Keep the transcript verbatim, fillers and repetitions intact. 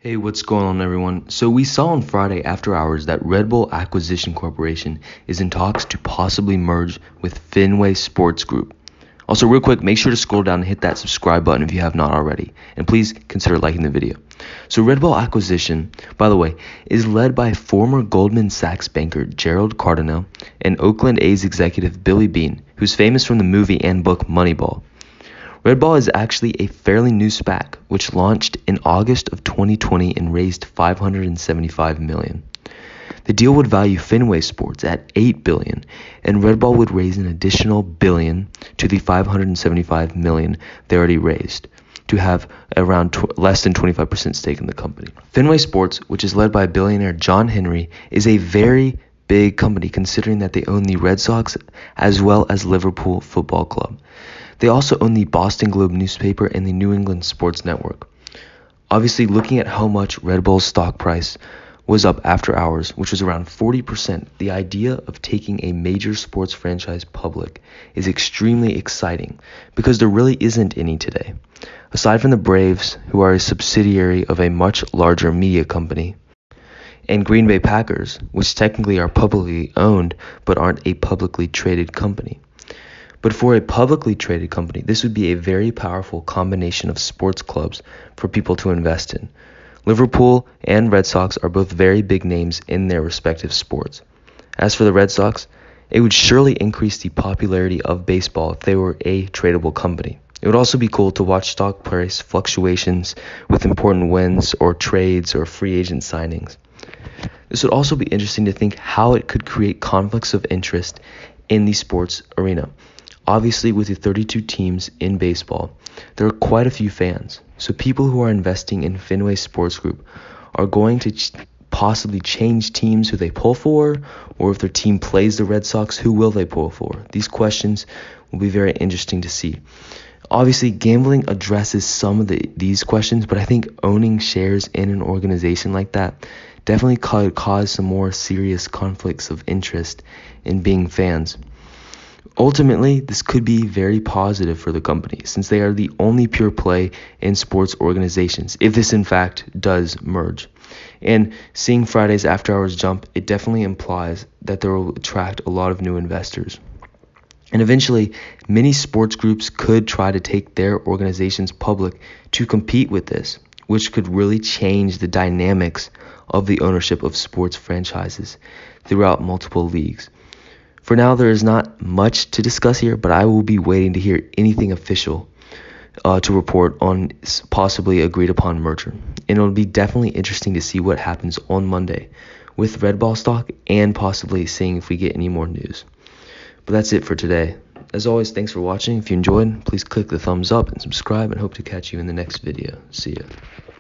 Hey, what's going on, everyone? So we saw on Friday after hours that RedBall Acquisition Corporation is in talks to possibly merge with Fenway Sports Group. Also, real quick, make sure to scroll down and hit that subscribe button if you have not already. And please consider liking the video. So RedBall Acquisition, by the way, is led by former Goldman Sachs banker Gerald Cardinal and Oakland A's executive Billy Beane, who's famous from the movie and book Moneyball. RedBall is actually a fairly new SPAC, which launched in August of twenty twenty and raised five hundred seventy-five million dollars. The deal would value Fenway Sports at eight billion dollars, and RedBall would raise an additional billion to the five hundred seventy-five million dollars they already raised to have around tw- less than twenty-five percent stake in the company. Fenway Sports, which is led by billionaire John Henry, is a very big company considering that they own the Red Sox as well as Liverpool Football Club. They also own the Boston Globe newspaper and the New England Sports Network. Obviously, looking at how much RedBall's stock price was up after hours, which was around forty percent, the idea of taking a major sports franchise public is extremely exciting because there really isn't any today. Aside from the Braves, who are a subsidiary of a much larger media company, and Green Bay Packers, which technically are publicly owned but aren't a publicly traded company. But for a publicly traded company, this would be a very powerful combination of sports clubs for people to invest in. Liverpool and Red Sox are both very big names in their respective sports. As for the Red Sox, it would surely increase the popularity of baseball if they were a tradable company. It would also be cool to watch stock price fluctuations with important wins or trades or free agent signings. This would also be interesting to think how it could create conflicts of interest in the sports arena. Obviously, with the thirty-two teams in baseball, there are quite a few fans. So people who are investing in Fenway Sports Group are going to ch- possibly change teams who they pull for, or if their team plays the Red Sox, who will they pull for? These questions will be very interesting to see. Obviously, gambling addresses some of the, these questions, but I think owning shares in an organization like that definitely could cause some more serious conflicts of interest in being fans. Ultimately, this could be very positive for the company since they are the only pure play in sports organizations, if this in fact does merge. And seeing Friday's after hours jump, it definitely implies that they will attract a lot of new investors. And eventually, many sports groups could try to take their organizations public to compete with this, which could really change the dynamics of the ownership of sports franchises throughout multiple leagues. For now, there is not much to discuss here, but I will be waiting to hear anything official uh, to report on possibly agreed upon merger. And it'll be definitely interesting to see what happens on Monday with RedBall stock and possibly seeing if we get any more news. But that's it for today. As always, thanks for watching. If you enjoyed, please click the thumbs up and subscribe, and hope to catch you in the next video. See ya.